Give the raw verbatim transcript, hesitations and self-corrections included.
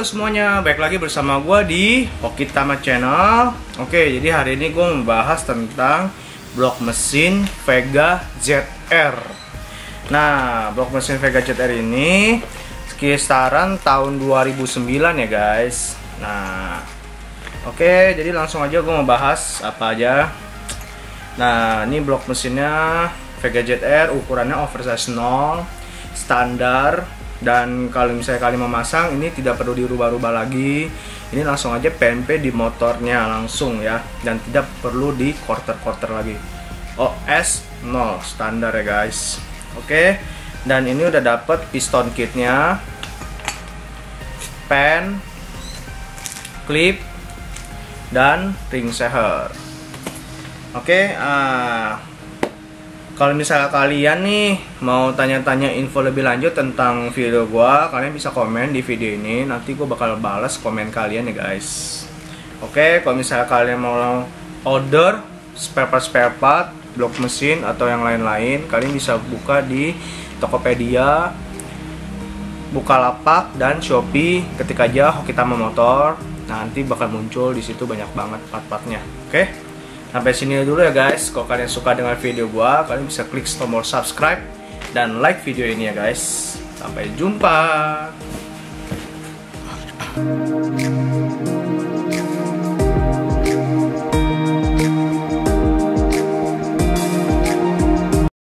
Halo semuanya, balik lagi bersama gue di Hokitama Channel. Oke, jadi hari ini gue membahas tentang blok mesin Vega Z R. Nah, blok mesin Vega Z R ini sekitaran tahun dua ribu sembilan ya guys. Nah, oke, jadi langsung aja gue membahas apa aja. Nah, ini blok mesinnya Vega Z R, ukurannya oversize nol, standar. Dan kalau misalnya kalian memasang, ini tidak perlu dirubah-rubah lagi. Ini langsung aja P N P di motornya langsung ya, dan tidak perlu di quarter-quarter lagi. O S nol standar ya guys. Oke, dan ini udah dapet piston kitnya, pen, clip, dan ring seher. Oke, ah kalau misalnya kalian nih mau tanya-tanya info lebih lanjut tentang video gua, kalian bisa komen di video ini. Nanti gua bakal balas komen kalian ya guys. Oke, kalau misalnya kalian mau order spare part spare part, blok mesin atau yang lain-lain, kalian bisa buka di Tokopedia, Bukalapak, dan Shopee. Ketik aja Hokitama Motor, nanti bakal muncul di situ banyak banget part-partnya. Oke. Sampai sini dulu ya guys. Kalau kalian suka dengan video gua, kalian bisa klik tombol subscribe dan like video ini ya guys. Sampai jumpa.